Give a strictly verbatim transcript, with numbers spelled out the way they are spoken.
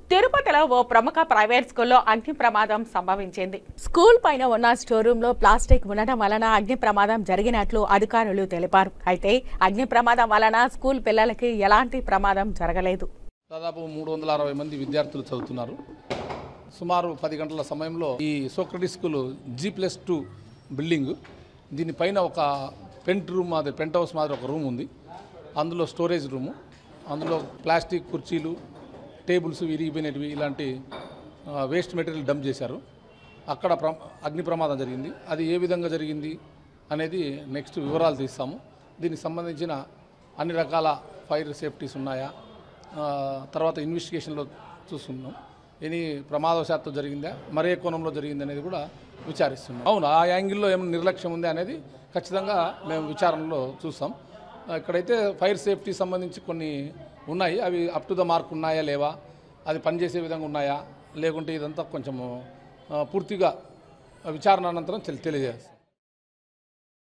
తిరుపతిలో ఓ ప్రముఖ ప్రైవేట్ స్కూల్లో అగ్ని ప్రమాదం సంభవించింది. స్కూల్ పైన ఉన్న స్టోర్ రూమ్ లో ప్లాస్టిక్ ఉండడం వలన అగ్ని ప్రమాదం జరిగినట్లు అధికారులు తెలిపారు. అయితే అగ్ని ప్రమాదం వలన స్కూల్ పిల్లలకి ఎలాంటి ప్రమాదం జరగలేదు. దాదాపు మూడు వందల అరవై మంది విద్యార్థులు చదువుతున్నారు. సుమారు పది గంటల సమయంలో ఈ Socrates school G plus two building, దీనిపైన ఒక పెంట్ రూమ్ మాదిరి పెంట్ హౌస్ మాదిరి ఒక రూమ్ ఉంది. అందులో స్టోరేజ్ రూము, అందులో ప్లాస్టిక్ కుర్చీలు, టేబుల్స్ విరిగిపోయినవి ఇలాంటి వేస్ట్ మెటీరియల్ డంప్ చేశారు. అక్కడ ప్ర అగ్ని ప్రమాదం జరిగింది. అది ఏ విధంగా జరిగింది అనేది నెక్స్ట్ వివరాలు తీస్తాము. దీనికి సంబంధించిన అన్ని రకాల ఫైర్ సేఫ్టీస్ ఉన్నాయా, తర్వాత ఇన్వెస్టిగేషన్లో చూస్తున్నాం. ఎనీ ప్రమాదవశాత్తు జరిగిందా, మరే కోణంలో జరిగింది అనేది కూడా విచారిస్తున్నాం. అవును, ఆ యాంగిల్లో ఏమైనా నిర్లక్ష్యం ఉందా అనేది ఖచ్చితంగా మేము విచారణలో చూస్తాం. ఇక్కడైతే ఫైర్ సేఫ్టీ సంబంధించి కొన్ని ఉన్నాయి, అవి అప్ టు ద మార్క్ ఉన్నాయా లేవా, అది పనిచేసే విధంగా ఉన్నాయా లేకుంటే ఇదంతా కొంచెము పూర్తిగా విచారణ అనంతరం తెలియజేస్తాం.